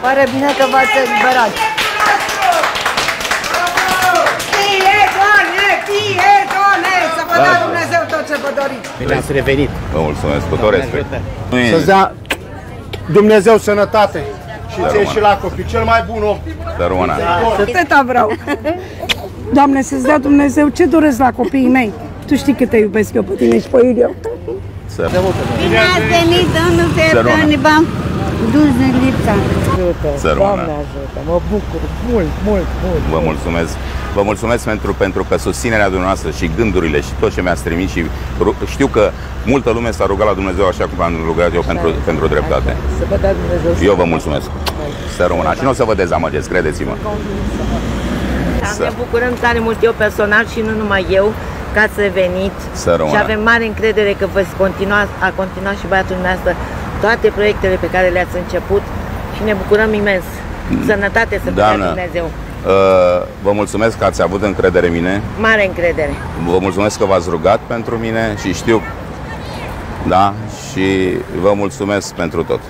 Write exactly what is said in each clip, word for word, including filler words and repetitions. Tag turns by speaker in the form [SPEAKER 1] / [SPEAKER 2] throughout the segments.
[SPEAKER 1] pare bine că v-ați eliberat. Fie, Doamne, fie, Doamne, să vă dea Dumnezeu tot ce vă doriți.
[SPEAKER 2] Bine ați revenit.
[SPEAKER 3] Vă mulțumesc, cu tot respect.
[SPEAKER 2] Să-ți dea Dumnezeu sănătate și ție și la copii, cel mai bun om.
[SPEAKER 3] Să rămână.
[SPEAKER 4] Atâta vreau. Doamne, să-ți dea Dumnezeu ce doresc la copiii mei. Tu știi cât te iubesc eu pe tine și pe Iliu.
[SPEAKER 5] Bine ați venit, domnul Ferdani, v-am dus în lipsa.
[SPEAKER 3] Să rămână.
[SPEAKER 1] Doamne ajută, mă bucur mult, mult, mult.
[SPEAKER 3] Vă mulțumesc. Vă mulțumesc pentru, pentru că susținerea dumneavoastră și gândurile și tot ce mi-ați trimis și știu că multă lume s-a rugat la Dumnezeu așa cum am rugat eu pentru, pentru dreptate.
[SPEAKER 1] Să vă dea Dumnezeu.
[SPEAKER 3] Eu vă mulțumesc. Să rămână. Și nu o să vă dezamăgesc, credeți-mă.
[SPEAKER 6] Ne bucurăm tare mult, eu personal și nu numai eu, că ați revenit.
[SPEAKER 3] Să rămână.
[SPEAKER 6] Și avem mare încredere că veți continua, a continuat și băiatul dumneavoastră toate proiectele pe care le-ați început și ne bucurăm imens. Sănătate să vă dea Dumnezeu.
[SPEAKER 3] Vă mulțumesc că ați avut încredere în mine.
[SPEAKER 6] Mare încredere.
[SPEAKER 3] Vă mulțumesc că v-ați rugat pentru mine și știu, da, și vă mulțumesc pentru tot.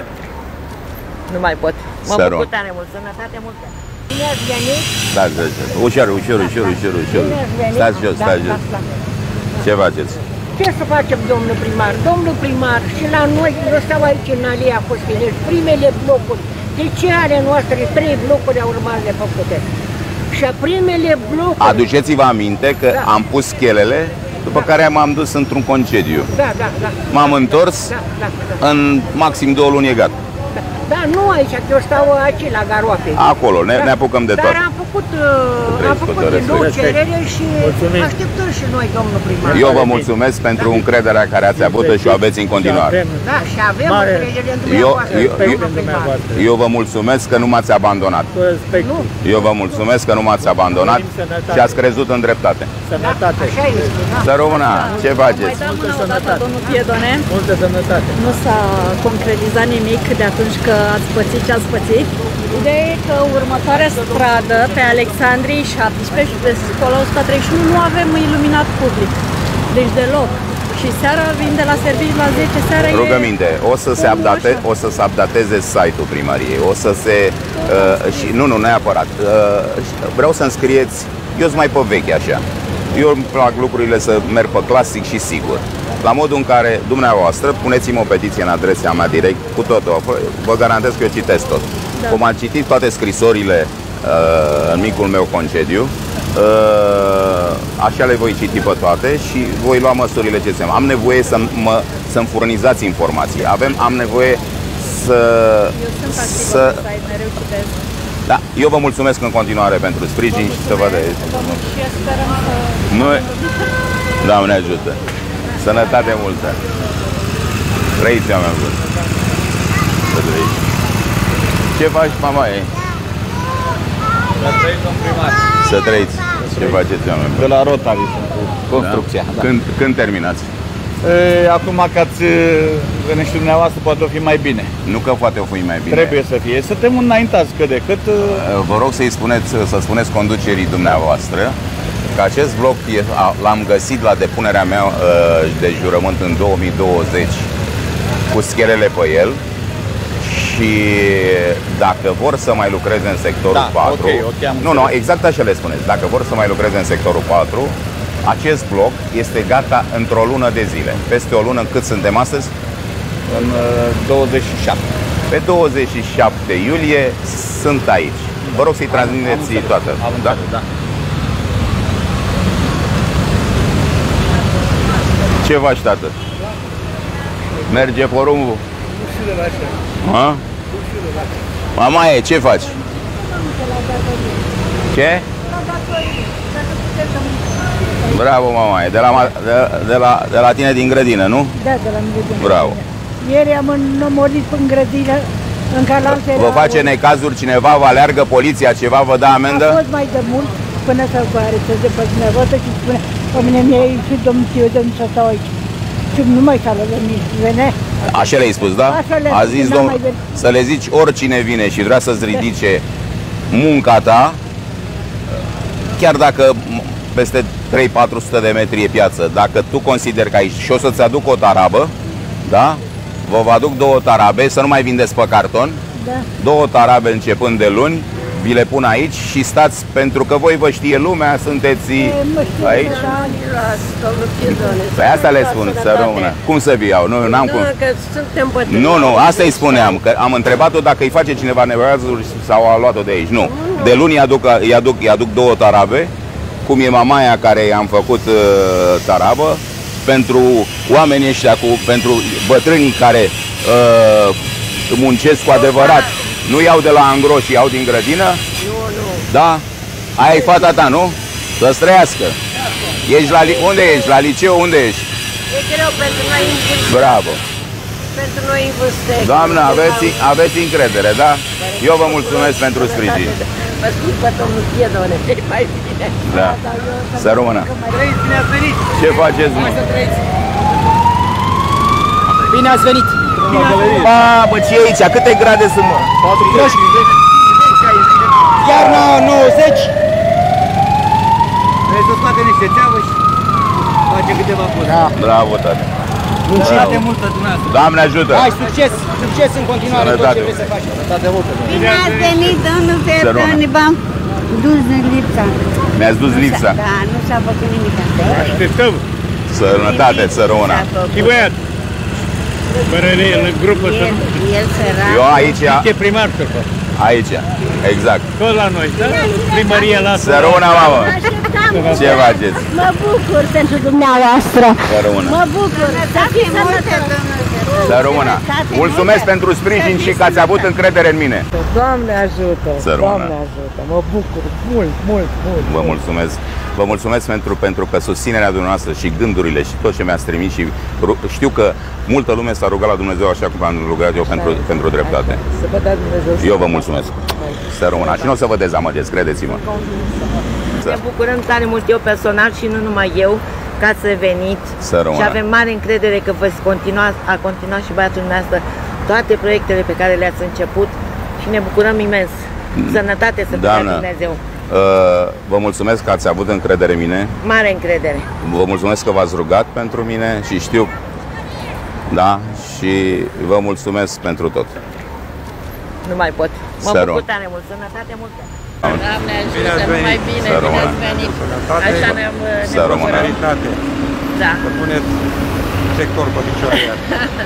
[SPEAKER 6] Nu mai pot. Mă
[SPEAKER 3] Să
[SPEAKER 6] bucur tare mult. Sănătate multă. Bine ați venit.
[SPEAKER 3] Stați, ușor, ușor, ușor, ușor, ușor. Stați jos, stați jos. Ce faceți?
[SPEAKER 7] Ce să facem, domnul primar? Domnul primar, și la noi, eu stau aici în Alia Costinești, primele blocuri, deci ale noastre, trei blocuri au rămas de făcute. Și primele blocuri...
[SPEAKER 3] Aduceți-vă aminte că da. am pus schelele, după da. care m-am dus într-un concediu.
[SPEAKER 7] Da, da, da.
[SPEAKER 3] M-am întors,
[SPEAKER 7] da, da, da.
[SPEAKER 3] în maxim două luni e gata.
[SPEAKER 7] Da, da, nu aici, că eu stau aici la Garoape.
[SPEAKER 3] Acolo, ne,
[SPEAKER 7] da.
[SPEAKER 3] ne apucăm de tot.
[SPEAKER 7] Dar am făcut, uh, am făcut din nou cerere și mulțumim. Așteptăm și noi, domnul primar.
[SPEAKER 3] Eu vă mulțumesc pentru încrederea care ați avut-o și o aveți în continuare.
[SPEAKER 7] Da, și avem încredere în dumneavoastră,
[SPEAKER 3] eu, eu, eu, eu vă mulțumesc că nu m-ați abandonat. Eu vă mulțumesc că nu m-ați abandonat și ați crezut în dreptate.
[SPEAKER 7] Sănătate. Așa este, da.
[SPEAKER 3] Să rămână, ce faceți?
[SPEAKER 8] Multă sănătate. Domnul Piedone.
[SPEAKER 2] Multă sănătate.
[SPEAKER 8] Nu s-a concretizat nimic de atunci că ați pățit ce ați pățit. Ideea e că următoarea stradă pe Alexandrii șaptesprezece și pe Scola o sută treizeci și unu nu avem iluminat public. Deci deloc. Și seara vin de la serviciu la zece seara.
[SPEAKER 3] Rugăminte, o să se update, o să se updateze site-ul primăriei, o să se uh, și nu, nu neapărat. Uh, vreau să înscrieți, eu sunt mai pe vechi așa. Eu îmi plac lucrurile să merg pe clasic și sigur. La modul în care dumneavoastră puneți-mi o petiție în adresa mea direct cu totul. Vă garantez că eu citesc tot. Da. Cum am citit toate scrisorile uh, în micul meu concediu, uh, așa le voi citi pe toate și voi lua măsurile ce seamă. Am nevoie să mă, să-mi furnizați informații. Avem, am nevoie să...
[SPEAKER 8] Eu sunt
[SPEAKER 3] să...
[SPEAKER 8] site, mereu citesc.
[SPEAKER 3] Da, eu vă mulțumesc în continuare pentru sprijin și să vă de...
[SPEAKER 8] Și sperăm să...
[SPEAKER 3] Noi... Doamne ajută! Sănătate multă! Trăiți, oameni buni! Să trăiți! Ce faci, mama ei?
[SPEAKER 2] Să trăiți, domn primar!
[SPEAKER 3] Să trăiți! Ce faceți, oameni buni?
[SPEAKER 2] De la Rotary sunt cu construcția. Da? Da.
[SPEAKER 3] Când, când terminați?
[SPEAKER 2] E, acum că ați venit și dumneavoastră, poate o fi mai bine.
[SPEAKER 3] Nu că poate o fi mai bine.
[SPEAKER 2] Trebuie să fie. Suntem înaintați cât de cât.
[SPEAKER 3] Vă rog să-i spuneți, să spuneți conducerii dumneavoastră că acest bloc l-am găsit la depunerea mea de jurământ în două mii douăzeci cu schelele pe el și dacă vor să mai lucreze în sectorul
[SPEAKER 2] da,
[SPEAKER 3] patru,
[SPEAKER 2] okay, okay,
[SPEAKER 3] nu, nu, exact așa le spuneți, dacă vor să mai lucreze în sectorul patru, acest bloc este gata într-o lună de zile. Peste o lună, cât suntem astăzi?
[SPEAKER 2] În douăzeci și șapte.
[SPEAKER 3] Pe douăzeci și șapte iulie sunt aici. Vă rog să-i transmiteți toată. Da?
[SPEAKER 2] Da.
[SPEAKER 3] Ce faci, tată? Merge porumbul? Ha? Mama e, ce faci? Ce? Bravo, mama e. De la, de, de, la, de la tine din grădină, nu?
[SPEAKER 7] Da, de la mine din
[SPEAKER 3] Bravo.
[SPEAKER 7] Ieri am înnomorit în grădină, în calanță.
[SPEAKER 3] Vă face necazuri cineva, vă aleargă poliția, ceva, vă dă amendă?
[SPEAKER 7] A fost mai de mult, până să vă arăteze pe dumneavoastră și spune, pe mine mi-a ieșit domnul Teodon să stau aici. Și nu mai s-a venit, vene.
[SPEAKER 3] Așa le-ai spus, da? A zis, domn, să le zici oricine vine și vrea să-ți ridice munca ta, chiar dacă peste trei patru sute de metri e piață, dacă tu consideri că aici și o să-ți aduc o tarabă, da? Vă vă aduc două tarabe, să nu mai vindeți pe carton,
[SPEAKER 7] Da.
[SPEAKER 3] Două tarabe începând de luni, vi le pun aici și stați, pentru că voi vă știe lumea, sunteți aici. Păi asta le spun, să rămână. Cum să vi iau? Nu, n-am cum.
[SPEAKER 7] Că suntem bătrâni.
[SPEAKER 3] Nu, nu, asta îi spuneam, că am întrebat-o dacă îi face cineva nevoiazuri sau a luat-o de aici. Nu. De luni îi aduc, îi aduc, îi aduc două tarabe, cum e mamaia care i-am făcut uh, tarabă, pentru oamenii ăștia, cu, pentru bătrânii care uh, muncesc cu adevărat. Nu iau de la angro și iau din grădină?
[SPEAKER 7] Nu, nu.
[SPEAKER 3] Da? Aia e fata ta, nu? Să-ți trăiască. Ești la, unde ești? La liceu? Unde ești?
[SPEAKER 7] E greu pentru noi în vârstă.
[SPEAKER 3] Bravo.
[SPEAKER 7] Pentru noi în vârstă.
[SPEAKER 3] Doamnă, aveți, aveți încredere, da? Eu vă mulțumesc pentru sprijin.
[SPEAKER 7] Vă spun pe domnul Piedone, e mai bine.
[SPEAKER 3] Da. Să rămână.
[SPEAKER 1] Trăiți, bine ați venit!
[SPEAKER 3] Ce faceți, mă?
[SPEAKER 1] Bine ați venit!
[SPEAKER 3] Ba, bă, ce e aici? Câte grade sunt, mă? patruzeci.
[SPEAKER 1] Iarna nouăzeci! Vrei să scoate niște țeavă și face câteva poze. Da.
[SPEAKER 3] Bravo, tată.
[SPEAKER 1] Sănătate multă dumneavoastră.
[SPEAKER 3] Doamne ajută!
[SPEAKER 1] Hai, succes! Succes în continuare tot
[SPEAKER 3] Sănătate.
[SPEAKER 1] ce vreți să faci. Sănătate multă.
[SPEAKER 5] Bine ați venit, domnul Piedone, v-am dus în lipsa.
[SPEAKER 3] Mi-ați dus lipsa.
[SPEAKER 5] Da, nu s-a făcut nimic.
[SPEAKER 9] Așteptăm.
[SPEAKER 3] Sănătate, să rămână.
[SPEAKER 9] Și băiat. Fără el în grupă să
[SPEAKER 5] El, el sărac.
[SPEAKER 3] Eu aici,
[SPEAKER 9] ce primar să fac.
[SPEAKER 3] aici, exact.
[SPEAKER 9] Tot la noi, da? Primăria la
[SPEAKER 3] Să rămână, mamă. Ce faceți?
[SPEAKER 8] Mă bucur pentru dumneavoastră.
[SPEAKER 3] Să rămână.
[SPEAKER 8] Mă bucur. Să fiți sănătoși.
[SPEAKER 3] Să rămână. Mulțumesc pentru sprijin și că ați avut încredere în mine.
[SPEAKER 7] Doamne ajută!
[SPEAKER 3] Să rămână.
[SPEAKER 7] Doamne ajută! Mă bucur mult, mult, mult!
[SPEAKER 3] Vă mulțumesc. Vă mulțumesc pentru, pentru că susținerea dumneavoastră și gândurile și tot ce mi-ați trimis și știu că multă lume s-a rugat la Dumnezeu așa cum am rugat eu pentru, pentru dreptate.
[SPEAKER 7] Să vă dea Dumnezeu.
[SPEAKER 3] Eu vă mulțumesc. Să rămână. Și nu o să vă dezamăgesc, credeți-mă.
[SPEAKER 6] Ne bucurăm tare mult, eu personal și nu numai eu, că ați venit
[SPEAKER 3] Să rămână.
[SPEAKER 6] și avem mare încredere că veți continua, a continuat și băiatul dumneavoastră toate proiectele pe care le-ați început și ne bucurăm imens. Sănătate să vă dea Dumnezeu.
[SPEAKER 3] Uh, vă mulțumesc că ați avut încredere în mine.
[SPEAKER 6] Mare încredere.
[SPEAKER 3] Vă mulțumesc că v-ați rugat pentru mine și știu, da, și vă mulțumesc pentru tot.
[SPEAKER 6] Nu mai pot. Mă
[SPEAKER 3] Să
[SPEAKER 6] bucur
[SPEAKER 3] rămână.
[SPEAKER 6] tare mult. Sănătate multă.
[SPEAKER 8] Doamne ajută, numai bine,
[SPEAKER 3] Să
[SPEAKER 8] bine
[SPEAKER 3] rămână.
[SPEAKER 8] ați venit. Așa ne-am
[SPEAKER 3] Să rămână.
[SPEAKER 6] Da.
[SPEAKER 2] Să puneți sector pe picioare iar.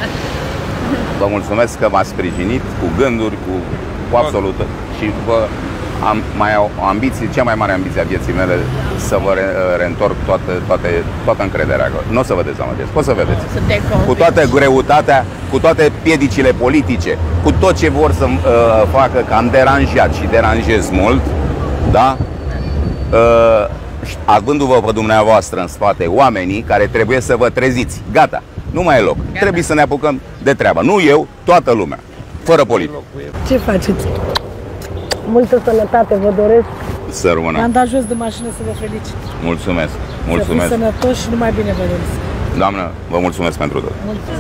[SPEAKER 3] Vă mulțumesc că m-ați sprijinit cu gânduri, cu, cu absolut și vă am mai o ambiție, cea mai mare ambiție a vieții mele, să vă re, reîntorc toate, toate, toată încrederea. Nu o să vă dezamăgesc, o să vedeți. Cu toată greutatea, cu toate piedicile politice, cu tot ce vor să uh, facă, că am deranjat și deranjez mult, da? Uh, avându-vă pe dumneavoastră în spate oamenii care trebuie să vă treziți. Gata, nu mai e loc. Gata. Trebuie să ne apucăm de treabă. Nu eu, toată lumea. Fără politică.
[SPEAKER 4] Ce faceți? Multă sănătate vă doresc.
[SPEAKER 3] Să rămână.
[SPEAKER 4] Am dat jos de mașină să vă felicit.
[SPEAKER 3] Mulțumesc.
[SPEAKER 4] Să
[SPEAKER 3] Mulțumesc.
[SPEAKER 4] fiți sănătoși și numai bine vă doresc.
[SPEAKER 3] Doamnă, vă mulțumesc pentru tot.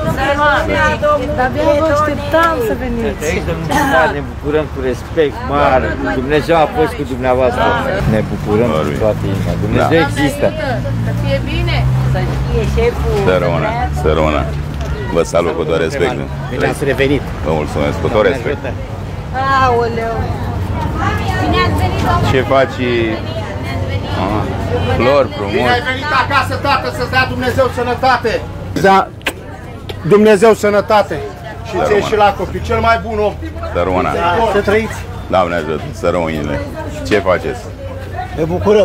[SPEAKER 4] Dar abia vă așteptam să veniți.
[SPEAKER 10] Ne bucurăm cu respect mare. Dumnezeu a fost cu dumneavoastră. Ne bucurăm cu toată inima. Dumnezeu
[SPEAKER 3] Da.
[SPEAKER 10] există.
[SPEAKER 8] Să fie bine.
[SPEAKER 6] Să fie șeful.
[SPEAKER 3] Să rămână. Să rămână. Vă salut cu tot respect.
[SPEAKER 2] Bine ați revenit.
[SPEAKER 3] Vă mulțumesc cu tot respect.
[SPEAKER 6] Aoleu.
[SPEAKER 8] Bine ați venit, domnule.
[SPEAKER 3] Ce faci? Ah, flori frumos.
[SPEAKER 2] Bine ai venit acasă, tată, să-ți dea Dumnezeu sănătate. Da, Dumnezeu sănătate. Și ție și la copii, cel mai bun om.
[SPEAKER 3] Să rămână.
[SPEAKER 2] Să trăiți.
[SPEAKER 3] Doamne ajută, să rămânile. Ce faceți?
[SPEAKER 2] Ne bucurăm.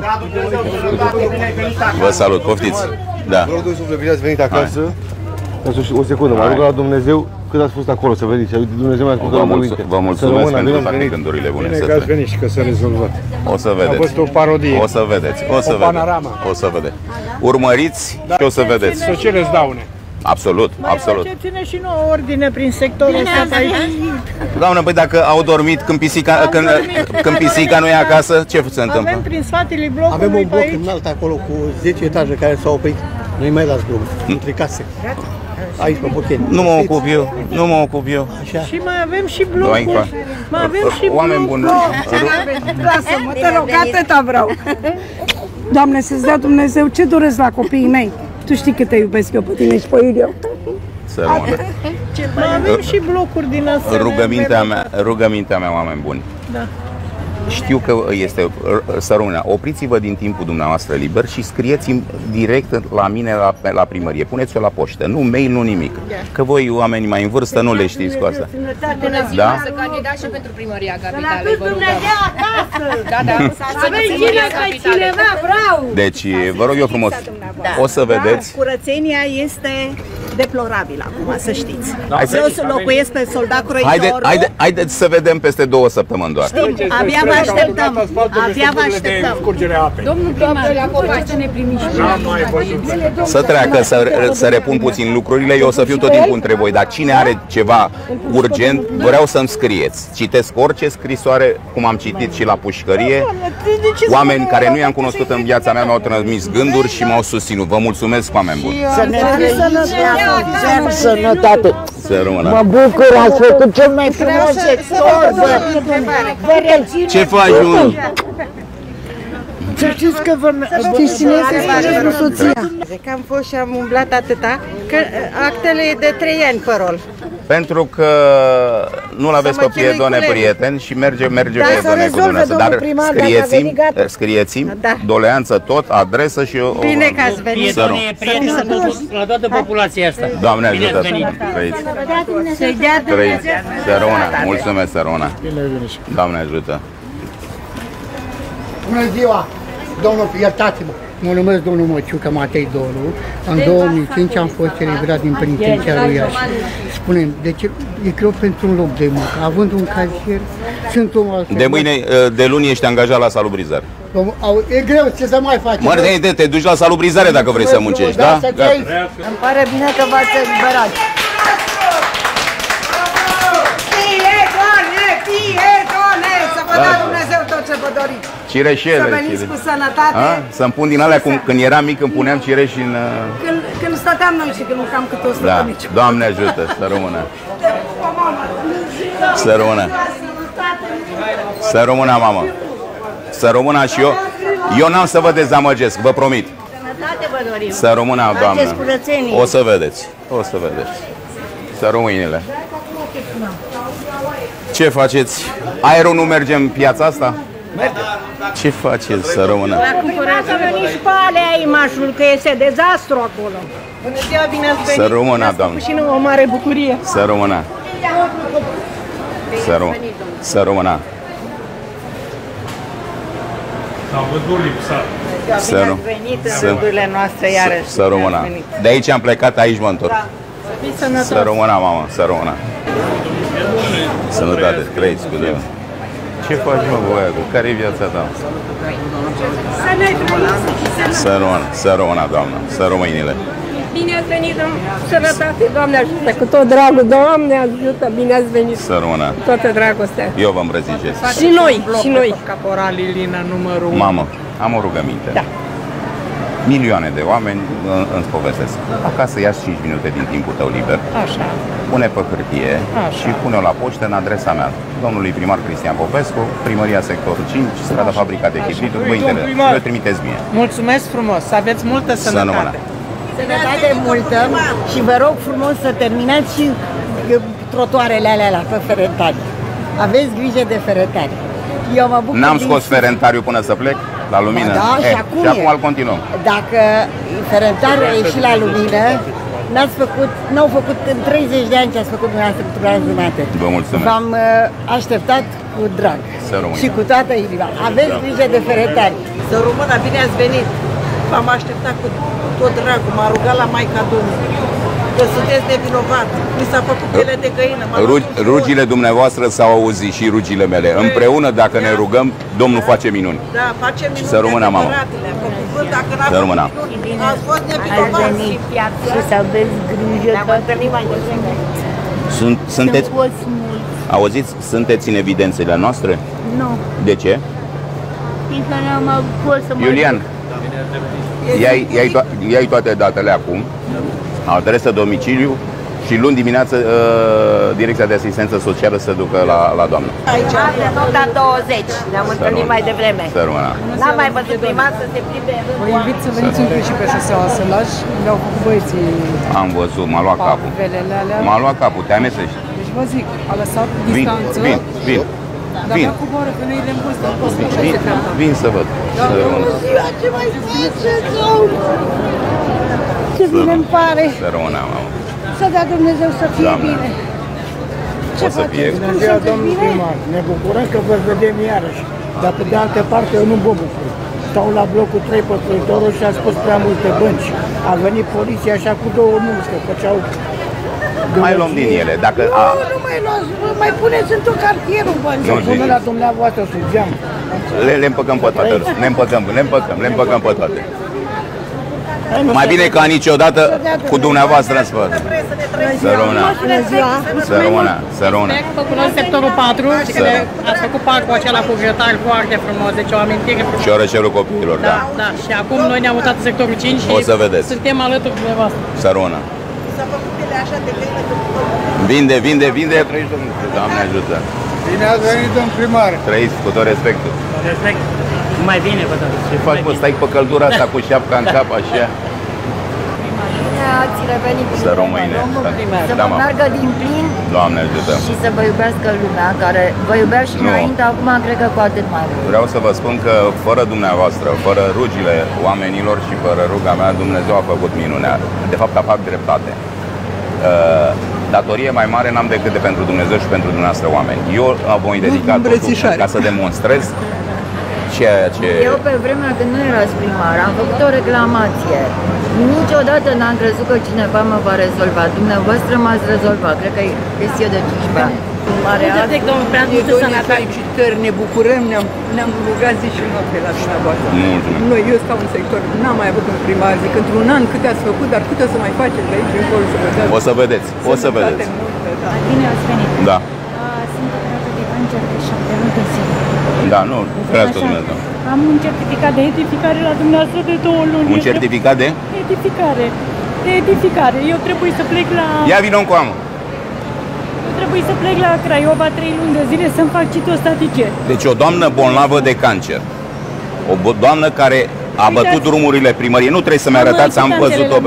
[SPEAKER 3] Vă salut, poftiți. Da.
[SPEAKER 11] Vreau de suflet, bine ați venit acasă. O secundă, mă rog la Dumnezeu cât ați fost acolo, să veniți. Dumnezeu mi-a spus
[SPEAKER 3] Vă, mulțu vă mulțumesc pentru toate gândurile bune.
[SPEAKER 2] Bine că ați venit și că s-a rezolvat.
[SPEAKER 3] O să vedeți.
[SPEAKER 2] A fost o parodie.
[SPEAKER 3] O să vedeți. O să
[SPEAKER 2] o
[SPEAKER 3] vedeți.
[SPEAKER 2] panoramă.
[SPEAKER 3] O să vedeți. Urmăriți și o să vedeți.
[SPEAKER 2] Să cereți daune.
[SPEAKER 3] Absolut, absolut.
[SPEAKER 7] Ce ține și nouă ordine prin sectorul ăsta aici.
[SPEAKER 3] Doamnă, păi dacă au dormit când pisica, când, când pisica nu e acasă, ce se întâmplă?
[SPEAKER 7] Avem prin spatele blocului
[SPEAKER 12] Avem un bloc
[SPEAKER 7] pe aici.
[SPEAKER 12] înalt acolo cu zece etaje care s-au oprit. Nu-i mai dați drum, între case. Aici pe Bocheni.
[SPEAKER 3] Nu mă ocup eu, nu mă ocup eu.
[SPEAKER 12] Așa.
[SPEAKER 7] Și mai avem și blocuri. Mai avem și
[SPEAKER 3] Oameni buni.
[SPEAKER 4] Lasă-mă, te rog, atâta vreau. Doamne, să-ți dea Dumnezeu ce doresc la copiii mei. Tu știi cât te iubesc eu pe tine și pe Iliu.
[SPEAKER 3] Să rămână.
[SPEAKER 13] Mai avem și blocuri din astea.
[SPEAKER 3] Rugămintea mea, rugămintea mea, oameni buni.
[SPEAKER 13] Da.
[SPEAKER 3] Știu că este, să rămână, opriți-vă din timpul dumneavoastră liber și scrieți-mi direct la mine la, la primărie. Puneți-o la poștă, nu mail, nu nimic. Că voi, oamenii mai în vârstă, nu le știți cu asta.
[SPEAKER 14] Bună ziua,
[SPEAKER 3] Da?
[SPEAKER 14] să candidați și pentru primăria capitalei.
[SPEAKER 5] Să-l Dumnezeu acasă!
[SPEAKER 14] Da, da.
[SPEAKER 5] Avem cine pe cineva, bravo!
[SPEAKER 3] Deci, vă rog eu frumos,
[SPEAKER 13] Da.
[SPEAKER 3] o să vedeți.
[SPEAKER 13] Curățenia este deplorabilă acum, să știți.
[SPEAKER 3] Hai să-
[SPEAKER 13] Eu să locuiesc pe Soldat Croitor.
[SPEAKER 3] Haide, haide, haideți să vedem peste două săptămâni doar.
[SPEAKER 13] Știm, abia vă așteptăm. Abia vă așteptăm.
[SPEAKER 7] Domnul primar, puteți să ne primiți și la
[SPEAKER 3] Să treacă, să, să repun puțin lucrurile, eu o să fiu tot timpul între voi, dar cine are ceva urgent, vreau să-mi scrieți. Citesc orice scrisoare, cum am citit și la pușcărie. Oameni care nu i-am cunoscut în viața mea mi-au transmis gânduri și m-au susținut. Vă mulțumesc, oameni buni.
[SPEAKER 13] Să ne trăim sănătate.
[SPEAKER 3] Să rămână.
[SPEAKER 13] Mă bucur, ați făcut cel mai frumos sector.
[SPEAKER 3] Ce faci, nu?
[SPEAKER 13] Să știți că vă...
[SPEAKER 1] Știți cine este cu soția? Că am fost și am umblat atâta, că actele e de trei ani pe rol.
[SPEAKER 3] Pentru că nu-l aveți pe Piedone prieten și merge, merge
[SPEAKER 1] Da, să
[SPEAKER 3] Piedone cu
[SPEAKER 1] rezolve,
[SPEAKER 3] dumneavoastră.
[SPEAKER 1] domnul
[SPEAKER 3] Dar
[SPEAKER 1] primar, dacă a
[SPEAKER 3] scrieți-mi,
[SPEAKER 1] venit, gata.
[SPEAKER 3] scrieți-mi,
[SPEAKER 1] Da.
[SPEAKER 3] doleanță tot, adresă și o...
[SPEAKER 1] Bine că ați venit.
[SPEAKER 3] Să rămână.
[SPEAKER 15] E prietenul la toată populația asta.
[SPEAKER 3] Doamne
[SPEAKER 15] Bine
[SPEAKER 3] ajută,
[SPEAKER 15] ați venit.
[SPEAKER 3] trăiți.
[SPEAKER 1] Să-i dea
[SPEAKER 3] Trăiți.
[SPEAKER 1] Dumnezeu.
[SPEAKER 3] Să rămână. Mulțumesc, să rămână. Doamne ajută.
[SPEAKER 12] Bună ziua! Domnul, iertați-mă! Mă numesc domnul Măciucă Matei Doru. În două mii cinci am fost eliberat din penitenciarul Iași. Spune-mi, de ce e greu pentru un loc de muncă? Având un casier, sunt om al
[SPEAKER 3] De mâine, de luni ești angajat la salubrizare.
[SPEAKER 12] E greu, ce să mai faci?
[SPEAKER 3] Mă, te, te duci la salubrizare dacă vrei să muncești, da?
[SPEAKER 12] Să
[SPEAKER 3] Gata.
[SPEAKER 1] Îmi pare bine că v-ați eliberat. Piedone, Piedone, să vă dea Dumnezeu tot ce vă doriți.
[SPEAKER 3] Cireșele.
[SPEAKER 1] Să veniți
[SPEAKER 3] cire-
[SPEAKER 1] cu sănătate.
[SPEAKER 3] A? Să-mi pun din alea, cum, când eram mic, îmi puneam cireși în... uh,
[SPEAKER 4] Când, când stăteam noi și când mâncam câte o
[SPEAKER 3] Da,
[SPEAKER 4] stăpânici.
[SPEAKER 3] Doamne ajută, să rămână. Să rămână. Să rămână, mamă. Să rămână și eu. Eu n-am să vă dezamăgesc, vă promit.
[SPEAKER 5] Sănătate vă dorim.
[SPEAKER 3] Să rămână, Doamnă.
[SPEAKER 5] Faceți curățenie.
[SPEAKER 3] O să vedeți, o să vedeți. Să rămâinile. Ce faceți? Aerul nu merge în piața asta?
[SPEAKER 13] Merge.
[SPEAKER 3] Ce faceți să rămână?
[SPEAKER 13] La cumpărat să veniți și pe alea imașul, că este dezastru acolo. Bună ziua, bine ați venit.
[SPEAKER 3] Să rămână,
[SPEAKER 13] Ne-ați
[SPEAKER 3] Doamne.
[SPEAKER 13] făcut și nouă o mare bucurie.
[SPEAKER 3] Să rămână. Să rămână. Să rămână.
[SPEAKER 9] Am văzut lipsa.
[SPEAKER 3] Să
[SPEAKER 1] Bine
[SPEAKER 3] ră-
[SPEAKER 1] ați venit în
[SPEAKER 3] să-
[SPEAKER 1] rândurile noastre iarăși.
[SPEAKER 3] Să rămână.
[SPEAKER 1] Bine ați venit.
[SPEAKER 3] De aici am plecat, aici mă întorc.
[SPEAKER 1] Să fiți sănătoși.
[SPEAKER 3] Să rămână, mamă, să rămână. Sănătate, trăiți cu Dumnezeu. Ce faci, mă, băiatul? Care-i viața ta?
[SPEAKER 7] Să ne trăiți și să
[SPEAKER 3] Să rămână, să rămână, Doamnă, să rămâinile.
[SPEAKER 7] Bine ați venit, în sănătate, Doamne ajută, cu tot dragul, Doamne ajută, bine ați venit.
[SPEAKER 3] Să rămână.
[SPEAKER 7] Cu toată dragostea.
[SPEAKER 3] Eu vă îmbrățișez.
[SPEAKER 7] Și noi, și noi.
[SPEAKER 13] Caporal Ilina, numărul unu.
[SPEAKER 3] Mamă, am o rugăminte.
[SPEAKER 13] Da.
[SPEAKER 3] Milioane de oameni î- îți povestesc. Acasă ia-ți cinci minute din timpul tău liber.
[SPEAKER 13] Așa.
[SPEAKER 3] Pune pe hârtie
[SPEAKER 13] Așa.
[SPEAKER 3] și pune-o la poștă în adresa mea. Domnului primar Cristian Popescu, Primăria Sectorul cinci, strada Fabrica de Chibrituri, vă
[SPEAKER 13] Domnul
[SPEAKER 3] interesează.
[SPEAKER 13] primar.
[SPEAKER 3] Vă trimiteți mie.
[SPEAKER 13] Mulțumesc frumos, să aveți multă
[SPEAKER 3] Să nu mână.
[SPEAKER 13] sănătate. Sănătate multă și vă rog frumos să terminați și uh, trotuarele alea la pe Ferentari. Aveți grijă de Ferentari. Eu mă bucur
[SPEAKER 3] N-am
[SPEAKER 13] din
[SPEAKER 3] scos
[SPEAKER 13] suflet.
[SPEAKER 3] ferentariu până să plec la lumină.
[SPEAKER 13] Ba da,
[SPEAKER 3] Eh,
[SPEAKER 13] și acum
[SPEAKER 3] și
[SPEAKER 13] e.
[SPEAKER 3] acum îl continuăm.
[SPEAKER 13] Dacă Ferentariu a ieșit la lumină, n-ați făcut, n-au făcut în treizeci de ani ce ați făcut dumneavoastră pentru la jumate.
[SPEAKER 3] Vă mulțumesc.
[SPEAKER 13] V-am uh, așteptat cu drag
[SPEAKER 3] Să rămâi.
[SPEAKER 13] și cu toată inima. Aveți
[SPEAKER 3] Da.
[SPEAKER 13] grijă de Ferentari. Să rămână, bine ați venit. V-am așteptat cu tot dragul, m-a rugat la Maica Domnului. Că sunteți nevinovat. Mi s-a făcut piele de găină. m-a
[SPEAKER 3] Ru- rugile dumneavoastră s-au auzit și rugile mele. Împreună, dacă ne rugăm, Domnul face minuni.
[SPEAKER 13] Da, facem minuni.
[SPEAKER 3] Să rămână, mamă.
[SPEAKER 13] adevăratele. Pe cuvânt, dacă n-a
[SPEAKER 3] Să
[SPEAKER 13] făcut
[SPEAKER 3] rămână.
[SPEAKER 13] minuni, ați fost
[SPEAKER 5] Ați
[SPEAKER 13] nevinovați.
[SPEAKER 5] venit și să aveți grijă că
[SPEAKER 3] Sunt, sunteți,
[SPEAKER 5] sunt fost mulți.
[SPEAKER 3] auziți, sunteți în evidențele noastre?
[SPEAKER 5] Nu,
[SPEAKER 3] De ce?
[SPEAKER 5] fiindcă n-am avut să mă
[SPEAKER 3] Iulian, ia-i, ia-i, to- ia-i toate datele acum, adresă, domiciliu Și luni dimineață uh, Direcția de Asistență Socială se ducă la, la doamnă.
[SPEAKER 6] Aici am de nota douăzeci, ne-am întâlnit mai devreme.
[SPEAKER 3] Să rămână.
[SPEAKER 6] N-am mai văzut primar să se plimbe.
[SPEAKER 16] Vă invit să veniți un pic și pe șoseaua Sălaj, unde au făcut băieții.
[SPEAKER 3] Am văzut, m-a luat capul. M-a luat capul, te amesești.
[SPEAKER 16] Deci vă zic, a lăsat
[SPEAKER 3] Vin,
[SPEAKER 16] distanță.
[SPEAKER 3] vin, vin.
[SPEAKER 16] Dar
[SPEAKER 3] Vin.
[SPEAKER 16] avea coboară femeile în vârstă, nu pot să
[SPEAKER 3] Vin, vin să văd. Să rămână.
[SPEAKER 1] Ce mai faceți, ce bine îmi pare.
[SPEAKER 3] Să rămână, mamă.
[SPEAKER 1] Să dea Dumnezeu să fie
[SPEAKER 3] Doamne.
[SPEAKER 1] bine. Ce
[SPEAKER 3] O să fie.
[SPEAKER 12] Bună ziua, domnul primar. Ne bucurăm că vă vedem iarăși. Dar pe de altă parte eu nu mă bucur. Stau la blocul trei păsăritorul și a spus prea multe bănci. A venit poliția așa cu două nuți, că făceau...
[SPEAKER 3] Mai luăm din ele. Dacă
[SPEAKER 1] Nu,
[SPEAKER 3] a,
[SPEAKER 1] nu mai luați, vă mai puneți în tot cartierul bani.
[SPEAKER 3] Nu,
[SPEAKER 12] Până la dumneavoastră sub geam.
[SPEAKER 3] le, le împăcăm pe toate. Ne împăcăm, le împăcăm, le împăcăm pe toate. Mai bine ca niciodată cu dumneavoastră în spate. Să rămână. Să rămână. Să rămână.
[SPEAKER 15] Cunosc sectorul patru și că le- ați făcut parcul acela cu grătar foarte frumos, deci o amintire.
[SPEAKER 3] Și orășelul copiilor, da.
[SPEAKER 15] Da, și acum noi ne-am mutat în sectorul cinci și
[SPEAKER 3] O să vedeți.
[SPEAKER 15] suntem alături de dumneavoastră.
[SPEAKER 3] Să rămână. Vinde, vinde, vinde. Doamne ajută.
[SPEAKER 2] Bine ați venit, domn primar.
[SPEAKER 3] Trăiți cu tot respectul.
[SPEAKER 15] Respect. Mai bine, vă dau.
[SPEAKER 3] Ce faci, bă? Stai pe căldura asta cu șapca în cap, așa?
[SPEAKER 5] Bine ați revenit.
[SPEAKER 3] Să rămâine.
[SPEAKER 5] Să
[SPEAKER 3] Da,
[SPEAKER 5] vă
[SPEAKER 3] mă.
[SPEAKER 5] meargă din plin
[SPEAKER 3] Doamne ajută.
[SPEAKER 5] și să vă iubească lumea, care vă iubea și
[SPEAKER 3] Nu.
[SPEAKER 5] înainte, acum cred că cu atât mai mult.
[SPEAKER 3] Vreau să vă spun că fără dumneavoastră, fără rugile oamenilor și fără ruga mea, Dumnezeu a făcut minunea. De fapt, a fac dreptate. Uh, Datorie mai mare n-am decât de pentru Dumnezeu și pentru dumneavoastră oameni. Eu voi dedica totul ca să demonstrez ceea ce...
[SPEAKER 5] Eu pe vremea când nu erați primar, am făcut o reclamație. Niciodată n-am crezut că cineva mă va rezolva. Dumneavoastră m-ați rezolvat. Cred că e chestie de cincisprezece ani. Mare
[SPEAKER 16] Mulțumesc, domnul prea multă sănătate. Felicitări, ne bucurăm, ne-am, ne-am rugat zi și noapte la dumneavoastră.
[SPEAKER 3] Mulțumesc.
[SPEAKER 16] Noi, eu stau în sector, n-am mai avut un primar, zic, într-un an câte ați făcut, dar câte o să mai faceți de aici încolo să vedeți.
[SPEAKER 3] O să vedeți, o să vedeți.
[SPEAKER 5] Bine ați venit.
[SPEAKER 3] Da.
[SPEAKER 5] Sunt operată de cancer de șapte luni de zile.
[SPEAKER 3] Da, nu, crească Dumnezeu.
[SPEAKER 8] Am un certificat de edificare la dumneavoastră de două luni.
[SPEAKER 3] Un certificat de?
[SPEAKER 8] Edificare. De edificare. Eu trebuie să plec la...
[SPEAKER 3] Ia vină cu amă.
[SPEAKER 8] Eu trebuie să plec la Craiova trei luni de zile să-mi fac citostatice.
[SPEAKER 3] Deci o doamnă bolnavă de cancer. O bo- doamnă care a bătut drumurile primăriei. Nu trebuie să-mi arătați, am văzut-o.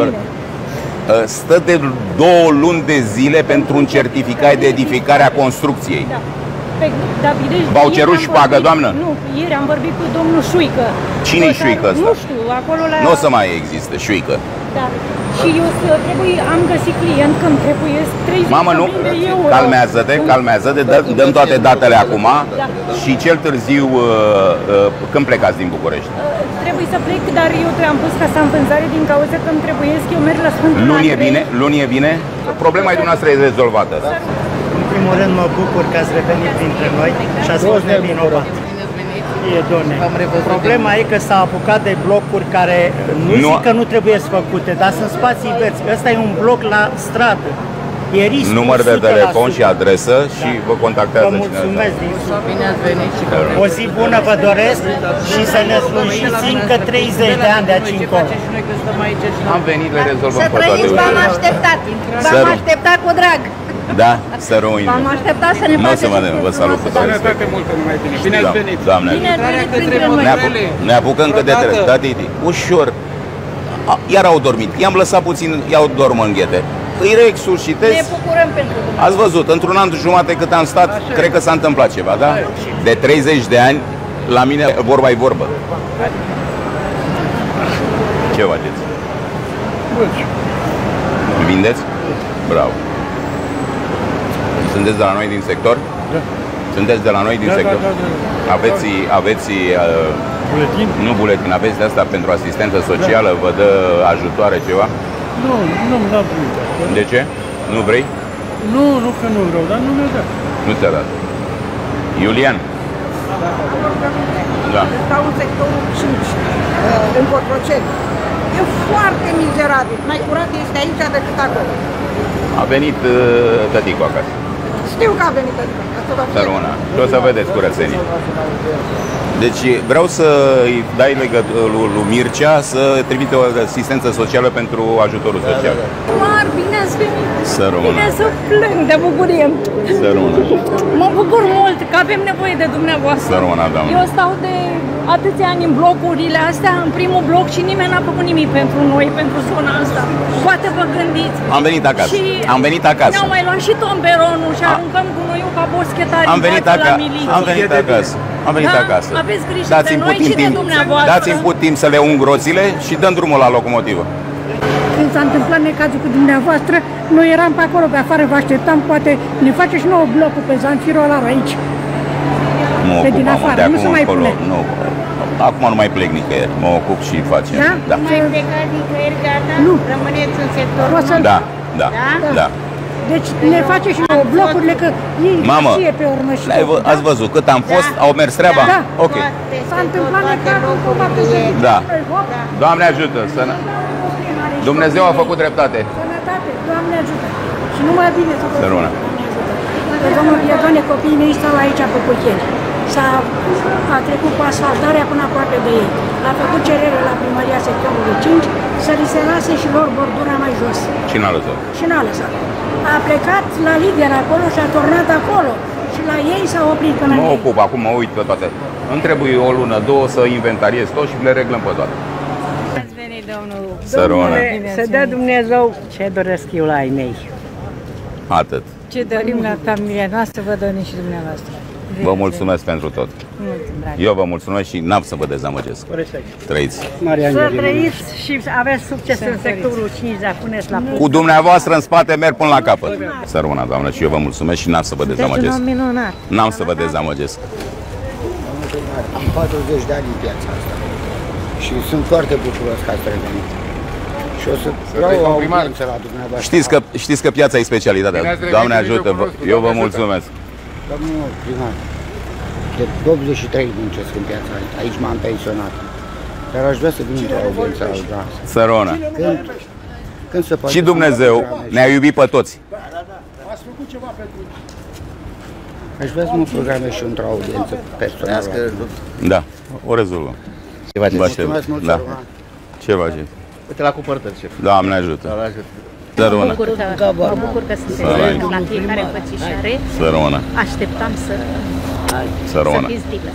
[SPEAKER 3] Stă de două luni de zile pentru un certificat de edificare a construcției.
[SPEAKER 8] Da. Pe, da, bine,
[SPEAKER 3] V-au
[SPEAKER 8] ieri
[SPEAKER 3] cerut
[SPEAKER 8] am
[SPEAKER 3] șpagă,
[SPEAKER 8] vorbit-
[SPEAKER 3] doamnă?
[SPEAKER 8] Nu, ieri am vorbit cu domnul Șuică.
[SPEAKER 3] Cine-i
[SPEAKER 8] Dar
[SPEAKER 3] Șuică ăsta?
[SPEAKER 8] Nu știu, acolo la...
[SPEAKER 3] Nu o să mai existe șuică.
[SPEAKER 8] Da. Și eu să trebuie, am găsit client când trebuie treizeci
[SPEAKER 3] Mamă, nu,
[SPEAKER 8] de euro.
[SPEAKER 3] calmează-te, calmează-te, dă, dăm toate datele acum
[SPEAKER 8] Da.
[SPEAKER 3] și cel târziu, uh, uh, când plecați din București?
[SPEAKER 8] Trebuie să plec, dar eu am pus casa în vânzare din cauza că îmi trebuie, eu merg la Sfântul
[SPEAKER 3] Luni e
[SPEAKER 8] Andrei.
[SPEAKER 3] bine? Luni e bine? Problema e dumneavoastră e rezolvată.
[SPEAKER 17] În primul rând mă bucur că ați revenit printre noi și ați fost nevinovat. E, doamne. Problema e că s-a apucat de blocuri care nu,
[SPEAKER 3] Nu.
[SPEAKER 17] zic că nu trebuie să făcute, dar sunt spații verzi. Ăsta e un bloc la stradă. E risc
[SPEAKER 3] Număr de
[SPEAKER 17] o sută la
[SPEAKER 3] telefon
[SPEAKER 17] sută.
[SPEAKER 3] și adresă și vă contactează
[SPEAKER 17] Vă
[SPEAKER 3] cineva.
[SPEAKER 17] mulțumesc din suflet.
[SPEAKER 15] Bine ați venit și
[SPEAKER 17] O zi bună vă doresc și să ne slujiți încă treizeci de ani de aici încolo.
[SPEAKER 3] Am venit, le rezolvăm
[SPEAKER 5] Să
[SPEAKER 3] pe toate.
[SPEAKER 5] trăiți, v-am
[SPEAKER 3] ușile.
[SPEAKER 5] așteptat.
[SPEAKER 3] Să
[SPEAKER 5] V-am
[SPEAKER 3] rău.
[SPEAKER 5] așteptat cu drag.
[SPEAKER 3] Da, să rămâi.
[SPEAKER 5] V-am așteptat să ne
[SPEAKER 3] Nu o să
[SPEAKER 5] faceți
[SPEAKER 3] mă dăm, vă salut cu tot respect.
[SPEAKER 2] Sănătate multă, numai bine. Bine ați venit.
[SPEAKER 3] Doamne,
[SPEAKER 5] Bine ați venit printre
[SPEAKER 3] ne,
[SPEAKER 5] noi.
[SPEAKER 3] apuc, ne apucăm că de trebuie. Da, Titi, ușor. A, iar au dormit. I-am lăsat puțin, iau dorm în ghete. Îi reexurcitez.
[SPEAKER 5] Ne bucurăm pentru dumneavoastră.
[SPEAKER 3] Ați văzut, într-un an jumate cât am stat, cred că s-a întâmplat ceva, da? De treizeci de ani, la mine vorba e vorbă. Ce faceți? Vindeți? Bravo. Sunteți de la noi din sector?
[SPEAKER 11] Da.
[SPEAKER 3] Sunteți de la noi din
[SPEAKER 11] Da, da,
[SPEAKER 3] sector?
[SPEAKER 11] da, da, da.
[SPEAKER 3] Aveți, aveți uh,
[SPEAKER 11] Buletin?
[SPEAKER 3] nu buletin, aveți de asta pentru asistență socială, vă dă ajutoare ceva?
[SPEAKER 11] Nu, nu mi-a dat buletin.
[SPEAKER 3] De ce? Nu vrei?
[SPEAKER 11] Nu, nu că nu vreau, dar nu mi-a dat.
[SPEAKER 3] Nu ți-a dat. Iulian? Da.
[SPEAKER 1] Stau în sectorul cinci, uh, în Cotroceni. E foarte mizerabil. Mai curat este aici decât acolo.
[SPEAKER 3] A venit uh, tăticul acasă.
[SPEAKER 1] Știu că a venit adică. Asta va fi.
[SPEAKER 3] Săruna. Și o să vedeți curățenie. Deci vreau să îi dai legătură lui Mircea să trimite o asistență socială pentru ajutorul social.
[SPEAKER 1] Clar, bine
[SPEAKER 8] ați venit.
[SPEAKER 3] Să rămână.
[SPEAKER 8] Bine să plâng de bucurie.
[SPEAKER 3] Să rămână.
[SPEAKER 8] Mă bucur mult că avem nevoie de dumneavoastră.
[SPEAKER 3] Să rămână, doamne.
[SPEAKER 8] Eu stau de atâția ani în blocurile astea, în primul bloc și nimeni n-a făcut nimic pentru noi, pentru zona asta. Poate vă gândiți.
[SPEAKER 3] Am venit acasă.
[SPEAKER 8] Și
[SPEAKER 3] am venit acasă.
[SPEAKER 8] ne-au mai luat și tomberonul și aruncăm cu noi ca boschetari.
[SPEAKER 3] Am venit acasă. Am venit acasă. Am venit
[SPEAKER 8] da?
[SPEAKER 3] acasă.
[SPEAKER 8] Aveți grijă
[SPEAKER 3] dați-mi
[SPEAKER 8] de noi și de
[SPEAKER 3] timp,
[SPEAKER 8] dumneavoastră.
[SPEAKER 3] dați-mi put timp să le ung roțile și dăm drumul la locomotivă.
[SPEAKER 4] Când s-a întâmplat necazul cu dumneavoastră, noi eram pe acolo, pe afară, vă așteptam, poate ne face și nouă blocul pe Zanfirolar aici.
[SPEAKER 3] Mă
[SPEAKER 4] pe
[SPEAKER 3] ocup,
[SPEAKER 4] din afară,
[SPEAKER 3] de
[SPEAKER 4] nu se mai
[SPEAKER 3] încolo,
[SPEAKER 4] pune.
[SPEAKER 3] nu, acum nu mai plec nicăieri, mă ocup și facem.
[SPEAKER 4] Da?
[SPEAKER 3] Da.
[SPEAKER 6] Nu mai plecați nicăieri, gata?
[SPEAKER 4] Nu.
[SPEAKER 6] Rămâneți în sectorul
[SPEAKER 4] O să-l-
[SPEAKER 3] Da, da,
[SPEAKER 6] Da?
[SPEAKER 3] da.
[SPEAKER 4] Deci ne face și nouă blocurile, că ei
[SPEAKER 3] Mamă,
[SPEAKER 4] știe pe urmă și
[SPEAKER 3] l-ai
[SPEAKER 4] tot,
[SPEAKER 3] vă- ați văzut cât am fost? Au mers treaba?
[SPEAKER 4] Da.
[SPEAKER 3] Ok.
[SPEAKER 4] S-a întâmplat necazul cu faptul că...
[SPEAKER 3] Da. Doamne ajută, să ne... Dumnezeu a făcut dreptate.
[SPEAKER 4] Sănătate, Doamne ajută. Și numai bine să vă
[SPEAKER 3] Să rămână.
[SPEAKER 4] Domnul Piedone, copiii mei stau aici pe Cucheni. S-a a trecut cu asfaltarea până aproape de ei. A făcut cerere la primăria sectorului cinci să li se lase și lor bordura mai jos.
[SPEAKER 3] Și n-a lăsat.
[SPEAKER 4] Și n-a lăsat. A plecat la lider acolo și a turnat acolo. Și la ei s-a oprit până
[SPEAKER 3] Mă
[SPEAKER 4] în ei.
[SPEAKER 3] ocup, acum mă uit pe toate. Îmi trebuie o lună, două să inventariez tot și le reglăm pe toate.
[SPEAKER 6] Ați venit, domnul.
[SPEAKER 3] Să rămână.
[SPEAKER 6] Să dea Dumnezeu ce doresc eu la ai mei.
[SPEAKER 3] Atât.
[SPEAKER 6] Ce dorim la familia noastră, vă dorim și dumneavoastră.
[SPEAKER 3] Vă mulțumesc pentru tot. Eu vă mulțumesc și n-am să vă dezamăgesc. Trăiți.
[SPEAKER 7] Să trăiți și aveți succes în sectorul cinci, dar puneți la punct.
[SPEAKER 3] Cu dumneavoastră în spate merg până la capăt. Să rămână, doamnă, și eu vă mulțumesc și n-am să vă dezamăgesc.
[SPEAKER 6] minunat.
[SPEAKER 3] N-am să vă dezamăgesc.
[SPEAKER 18] Am patruzeci de ani în piața asta și sunt foarte bucuros că ați revenit. Și o să vreau o audiență la dumneavoastră.
[SPEAKER 3] Știți că, știți că piața e specialitatea. Doamne ajută, vă, eu vă mulțumesc.
[SPEAKER 18] Domnul primar, de optzeci și trei muncesc în piața asta. Aici m-am pensionat. Dar aș vrea să vin într-o audiență la dumneavoastră.
[SPEAKER 3] Să rămână.
[SPEAKER 18] Când, când se poate
[SPEAKER 3] Și Dumnezeu ne-a iubit pe toți.
[SPEAKER 2] Ați făcut ceva pentru...
[SPEAKER 18] Aș vrea să mă programez și într-o audiență personală.
[SPEAKER 3] Da, o rezolvăm. Vă aștept. Da. Ce faceți?
[SPEAKER 11] Uite la cupărtări, șef.
[SPEAKER 3] Doamne ajută. Să
[SPEAKER 8] Mă
[SPEAKER 3] rămână.
[SPEAKER 8] bucur că, mă bucur că sunteți la fiecare înfățișare.
[SPEAKER 3] Să rămână.
[SPEAKER 8] Așteptam să,
[SPEAKER 3] Să rămână.
[SPEAKER 8] să fiți bine.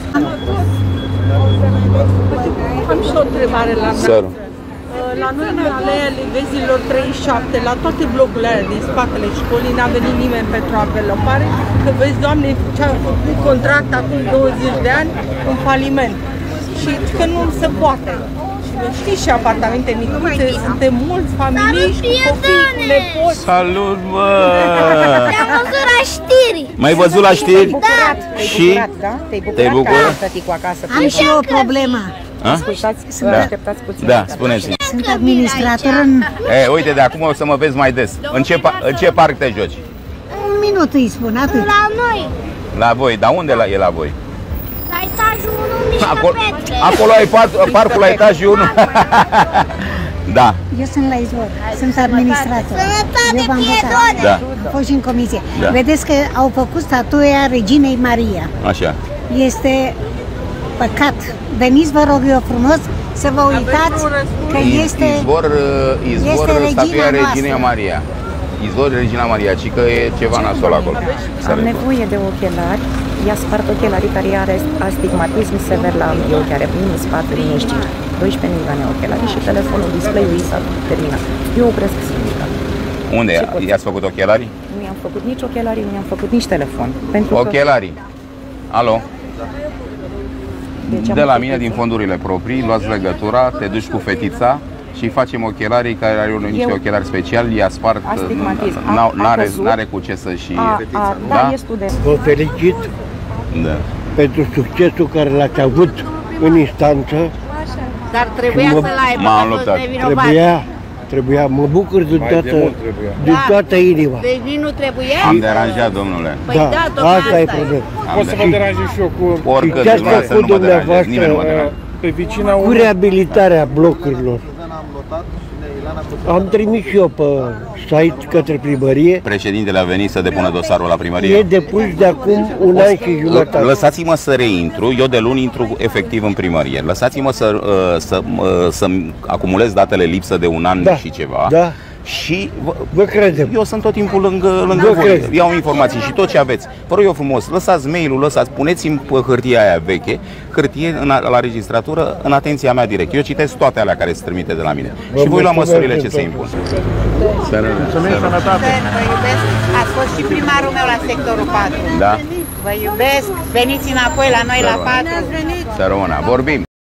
[SPEAKER 15] Am și o întrebare la mea.
[SPEAKER 3] Să rămână.
[SPEAKER 15] La noi, în Alea Livezilor treizeci și șapte, la toate blocurile alea din spatele școlii, n-a venit nimeni pentru apelopare, că vezi, Doamne, ce-a făcut contract acum douăzeci de ani în faliment și că nu se poate. Și știți, și apartamente micuțe, suntem mulți familiști cu copii, cu nepoți.
[SPEAKER 3] Salut, mă!
[SPEAKER 19] Te-am văzut la știri.
[SPEAKER 3] M-ai văzut la știri?
[SPEAKER 19] Da.
[SPEAKER 3] Și?
[SPEAKER 6] Da? Te-ai
[SPEAKER 3] Te-ai
[SPEAKER 6] bucurat
[SPEAKER 3] bucurat?
[SPEAKER 6] că tăticul acasă?
[SPEAKER 19] Am și eu o problemă.
[SPEAKER 6] Ascultați, să
[SPEAKER 3] Da.
[SPEAKER 6] așteptați puțin.
[SPEAKER 3] Da, spuneți-mi.
[SPEAKER 19] Sunt administrator în...
[SPEAKER 3] E, uite, de acum o să mă vezi mai des. În ce, pa- în ce parc te joci?
[SPEAKER 19] Un minut îi spun, atât. La noi.
[SPEAKER 3] La voi. Dar unde la, e la voi?
[SPEAKER 19] La etajul unu, Mișcă
[SPEAKER 3] Acolo,
[SPEAKER 19] Petre.
[SPEAKER 3] acolo ai par, parcul la etajul unu. Da.
[SPEAKER 19] Eu sunt la izvor, sunt administrator. Eu v-am învățat.
[SPEAKER 3] Da.
[SPEAKER 19] Am fost și în comisie.
[SPEAKER 3] Da.
[SPEAKER 19] Vedeți că au făcut statuia Reginei Maria.
[SPEAKER 3] Așa.
[SPEAKER 19] Este păcat. Veniți, vă rog eu frumos, să vă uitați că este...
[SPEAKER 3] Izvor, uh, izvor
[SPEAKER 19] este
[SPEAKER 3] statuia
[SPEAKER 19] Regina
[SPEAKER 3] Reginei
[SPEAKER 19] noastră.
[SPEAKER 3] Maria. Izvor Regina Maria, ci că e ceva nasol acolo.
[SPEAKER 5] Am nevoie de ochelari. I-a spart ochelarii care are astigmatism sever la ambii ochi, are minus patru, minus cinci, doisprezece milioane ochelari și telefonul, display-ul i s-a terminat. Eu opresc singură.
[SPEAKER 3] Unde? I-ați făcut ochelarii?
[SPEAKER 5] Nu i-am făcut nici ochelarii, nu i-am făcut nici telefon. Pentru
[SPEAKER 3] Ochelarii. Alo?
[SPEAKER 5] Deci am
[SPEAKER 3] De la
[SPEAKER 5] făcut
[SPEAKER 3] mine, din
[SPEAKER 5] telefon.
[SPEAKER 3] fondurile proprii, luați legătura, te duci cu fetița și facem ochelarii care are unul niște
[SPEAKER 5] Eu-
[SPEAKER 3] ochelari speciali, i-a spart,
[SPEAKER 5] Astigmatism. A-
[SPEAKER 3] n-au-
[SPEAKER 5] a
[SPEAKER 3] n-are,
[SPEAKER 5] căzut.
[SPEAKER 3] n-are cu ce să-și...
[SPEAKER 5] A, a, da, e student.
[SPEAKER 20] Vă felicit
[SPEAKER 3] Da.
[SPEAKER 20] pentru succesul care l-ați avut în instanță.
[SPEAKER 6] Dar trebuia
[SPEAKER 20] Mă-
[SPEAKER 6] să-l aibă,
[SPEAKER 3] m-am
[SPEAKER 6] că a fost
[SPEAKER 3] luptat.
[SPEAKER 6] nevinovat.
[SPEAKER 20] Trebuia, trebuia, mă bucur din
[SPEAKER 11] Mai
[SPEAKER 20] toată,
[SPEAKER 11] de mult trebuia.
[SPEAKER 20] din
[SPEAKER 6] Da.
[SPEAKER 20] toată inima.
[SPEAKER 6] Deci nici nu trebuia?
[SPEAKER 3] Am deranjat, domnule.
[SPEAKER 6] Păi
[SPEAKER 20] Da,
[SPEAKER 6] da, tocmai
[SPEAKER 20] asta e
[SPEAKER 6] asta e.
[SPEAKER 20] problema.
[SPEAKER 3] Am
[SPEAKER 11] Pot să vă
[SPEAKER 3] deranjat.
[SPEAKER 11] deranjez și eu cu,
[SPEAKER 3] Oricât,
[SPEAKER 20] Ce ați
[SPEAKER 3] dumneavoastră
[SPEAKER 20] făcut
[SPEAKER 3] nu mă deranjează,
[SPEAKER 20] dumneavoastră,
[SPEAKER 3] nimeni nu mă deranjează.
[SPEAKER 11] pe vicina
[SPEAKER 20] Cu
[SPEAKER 11] unui...
[SPEAKER 20] reabilitarea blocurilor. Am trimis și eu pe site către primărie.
[SPEAKER 3] Președintele a venit să depună dosarul la
[SPEAKER 20] E
[SPEAKER 3] primărie.
[SPEAKER 20] depus de acum un an și jumătate.
[SPEAKER 3] Lăsați-mă să reintru, eu de luni intru efectiv în primărie. Lăsați-mă să, uh, să, uh, să acumulez datele lipsă de un an
[SPEAKER 20] Da,
[SPEAKER 3] și ceva
[SPEAKER 20] da.
[SPEAKER 3] și vă,
[SPEAKER 20] vă credem.
[SPEAKER 3] Eu sunt tot timpul lângă, lângă voi. Credem. Iau informații și tot ce aveți. Vă rog eu frumos, lăsați mail-ul, lăsați, puneți-mi pe hârtia aia veche, hârtie în, la registratură, în atenția mea direct. Eu citesc toate alea care se trimite de la mine. Vă și voi lua măsurile ce se impun.
[SPEAKER 2] Mulțumim, sănătate!
[SPEAKER 1] Vă iubesc, ați fost și primarul meu la sectorul patru.
[SPEAKER 3] Da.
[SPEAKER 1] Vă iubesc, veniți înapoi la noi la patru.
[SPEAKER 3] Să rămână, vorbim!